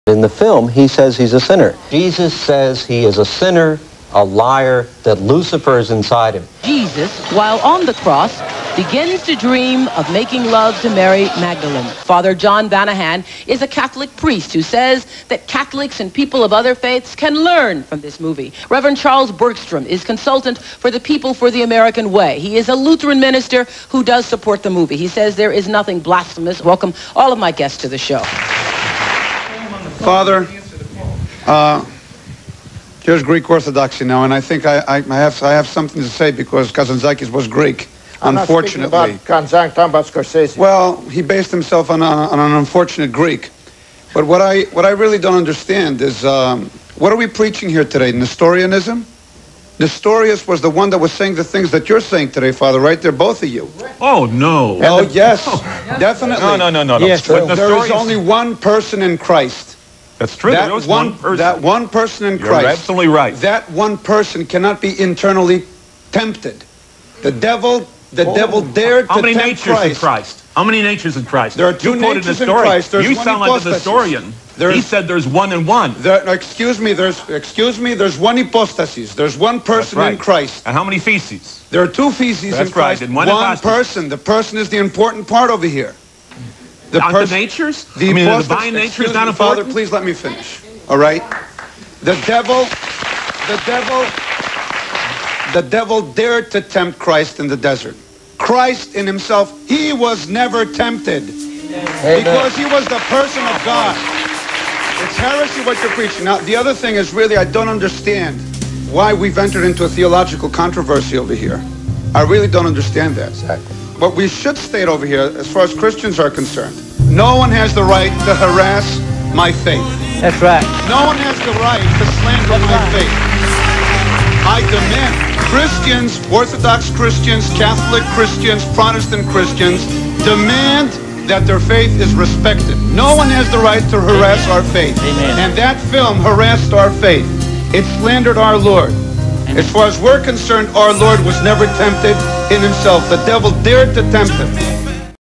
In the film, he says he's a sinner. Jesus says he is a sinner, a liar, that Lucifer is inside him. Jesus, while on the cross, begins to dream of making love to Mary Magdalene. Father John Vanahan is a Catholic priest who says that Catholics and people of other faiths can learn from this movie. Reverend Charles Bergstrom is consultant for the People for the American Way. He is a Lutheran minister who does support the movie. He says there is nothing blasphemous. Welcome all of my guests to the show. Father, here's Greek Orthodoxy now, and I think I have something to say because Kazantzakis was Greek, unfortunately. I'm not talking about Scorsese. Well, he based himself on an unfortunate Greek. But what I really don't understand is, what are we preaching here today? Nestorianism? Nestorius was the one that was saying the things that you're saying today, Father, right there, both of you. Oh, no. Oh, yes, definitely. No. Yes, but there is only one person in Christ. That's true. There was one person. That one person in Christ. You're absolutely right. That one person cannot be internally tempted. The devil dared to tempt Christ. How many natures in Christ? How many natures in Christ? There are two natures in Christ. You sound like a historian. He said there's one and one. Excuse me, there's one hypostasis. There's one person in Christ. And how many feces? There are two feces in Christ. And one person. The person is the important part over here. The natures? The divine nature is not important? Father, please let me finish. All right? The devil dared to tempt Christ in the desert. Christ in himself, he was never tempted. Because he was the person of God. It's heresy what you're preaching. Now, the other thing is really, I don't understand why we've entered into a theological controversy over here. I really don't understand that. Exactly. What we should state over here, as far as Christians are concerned, no one has the right to harass my faith. That's right. No one has the right to slander my faith. I demand Christians, Orthodox Christians, Catholic Christians, Protestant Christians, demand that their faith is respected. No one has the right to harass our faith. Amen. And that film harassed our faith. It slandered our Lord. As far as we're concerned, our Lord was never tempted in himself. The devil dared to tempt him.